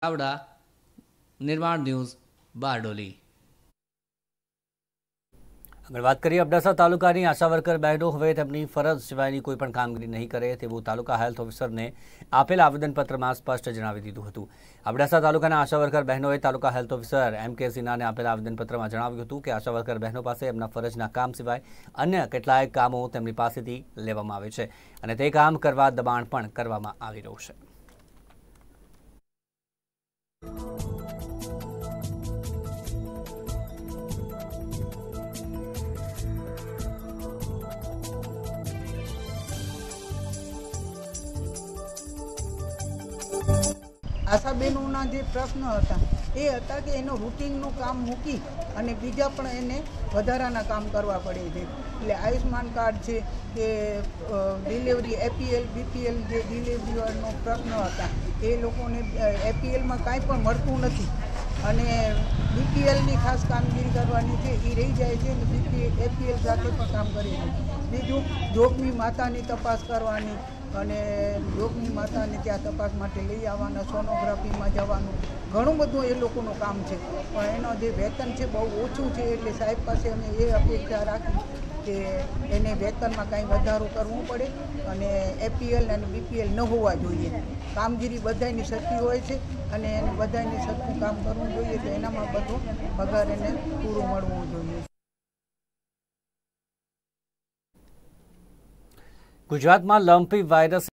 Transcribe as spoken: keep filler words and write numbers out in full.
ચાવડા, નિર્માણ ન્યૂઝ, બારડોલી। આગળ વાત કરીએ અબડાસા તાલુકાની આશા વર્કર બહેનો હવે તેમની ફરજ સિવાયની કોઈપણ કામગીરી નહીં કરે તેવું તાલુકા હેલ્થ ઓફિસરને આપેલ આવેદનપત્રમાં સ્પષ્ટ જણાવી દીધું હતું। અબડાસા તાલુકાના આશા વર્કર બહેનોએ તાલુકા હેલ્થ ઓફિસર એમ કે સિન્હાને આપેલ આવેદનપત્રમાં જણાવ્યું હતું કે આશા વર્કર બહેનો પાસે એમના ફરજના કામ સિવાય અન્ય કેટલાય કામો તેમની પાસેથી લેવામાં આવે છે અને તે કામ કરવા દબાણ પણ કરવામાં આવી રહ્યું છે। આશાબેનોના જે પ્રશ્ન હતા એ હતા કે એનો રૂટિનનું કામ મૂકી અને બીજા પણ એને વધારાના કામ કરવા પડે છે। એટલે આયુષ્માન કાર્ડ છે કે ડિલિવરી એપીએલ બીપીએલ જે ડિલિવરીનો પ્રશ્ન હતા એ લોકોને એપીએલમાં કાંઈ પણ મળતું નથી અને બીપીએલની ખાસ કામગીરી કરવાની છે એ રહી જાય છે અને બીપીએલ એપીએલ સાથે પણ કામ કરી છે। બીજું જોગની માતાની તપાસ કરવાની અને જોગની માતાને ત્યાં તપાસ માટે લઈ આવવાના, સોનોગ્રાફીમાં જવાનું, ઘણું બધું એ લોકોનું કામ છે પણ એનો જે વેતન છે બહુ ઓછું છે। એટલે સાહેબ પાસે અમે એ અપેક્ષા રાખી કે એને વેતનમાં કાંઈ વધારો કરવો પડે અને એપીએલ અને બીપીએલ ન હોવા જોઈએ। કામગીરી બધાની સરખી હોય છે અને એને બધાની સરખું કામ કરવું જોઈએ તો એનામાં બધો પગાર એને પૂરું મળવું જોઈએ। ગુજરાતમાં લંપી વાયરસ